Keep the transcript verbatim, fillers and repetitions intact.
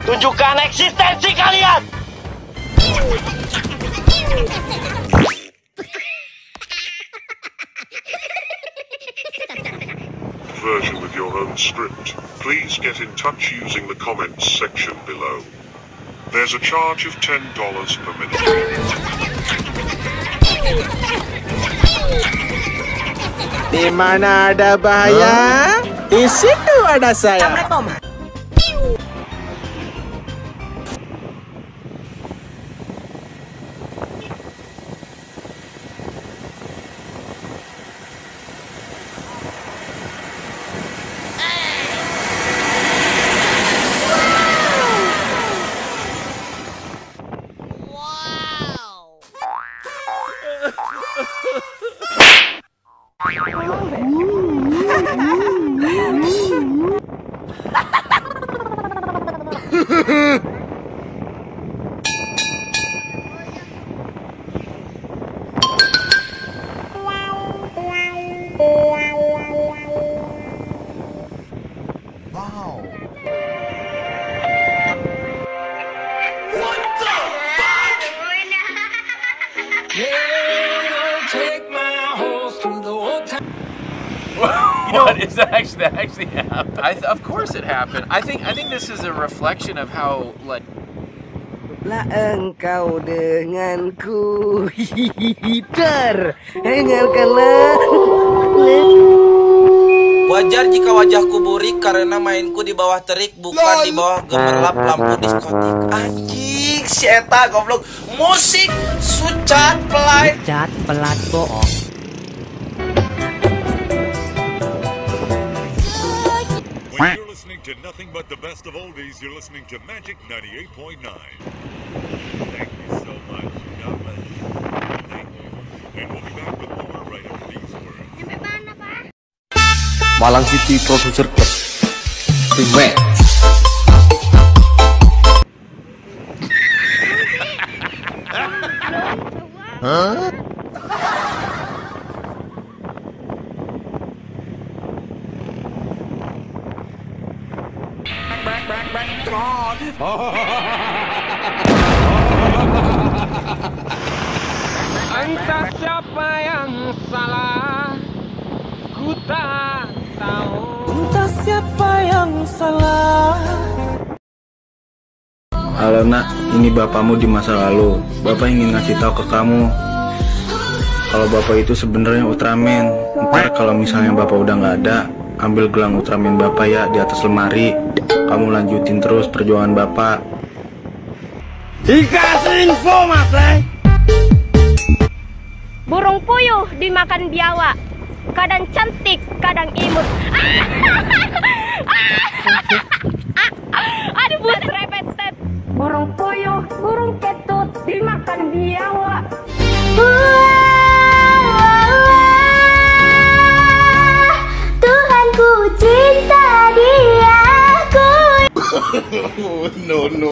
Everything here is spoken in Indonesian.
Tunjukkan eksistensi kalian. Version with your own script. Please get in touch using the comments section below. There's a charge of ten dollars per minute. Di mana ada bahaya, di situ ada saya. What is that actually that actually happened? I th of course it happened. I think I think this is a reflection of how like. Lah engkau denganku, hihihitar, dengarkanlah. Wajar jika wajahku burik karena mainku di bawah terik, bukan di bawah gemerlap lampu diskotik. Anjing, si eta goblok. Musik sucat pelai. Sucat pelat bohong. When you're listening to nothing but the best of oldies, you're listening to Magic ninety-eight point nine. Thank you so much. God bless you. Thank you. And we'll be back with more right after these words. Malang City Producer Club Remix. Hah? Entah siapa yang salah, ku tak tahu. Entah siapa yang salah. Halo nak, ini bapakmu di masa lalu. Bapak ingin ngasih tahu ke kamu kalau bapak itu sebenarnya Ultraman. Ntar kalau misalnya bapak udah nggak ada, ambil gelang Ultraman bapak ya di atas lemari. Kamu lanjutin terus perjuangan bapak. Dikasih info mas Le. Burung puyuh dimakan biawak, kadang cantik, kadang imut. Aduh buset repetet. Burung puyuh, burung ketut dimakan biawak. Tuhanku cinta dia. No no